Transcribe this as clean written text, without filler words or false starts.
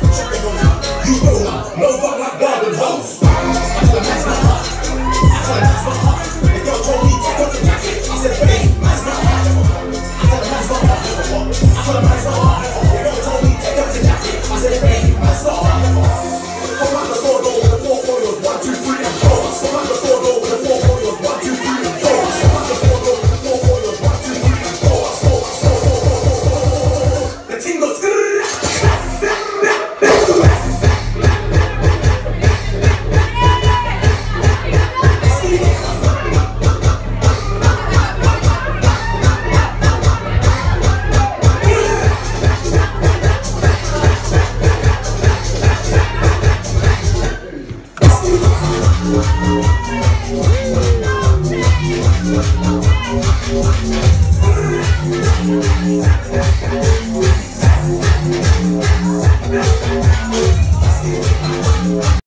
You will not. No fuck like Robin Hoes. I tell her that's not hot. I tell her that's not hot. The girl told me take off the jacket. I said, babe, that's not hot. I tell her that's not hot. I tell her that's not hot. The girl told me take off the jacket. I said, babe, that's not hot. Come out the floor door with the 4 foils, 1, 2, 3, and 4. Come out the floor door with the 4 foils, 1, 2, 3, and 4. Come out the floor door with the 4 foils, 1, 2, 3, and 4. The team goes good. We'll be right back.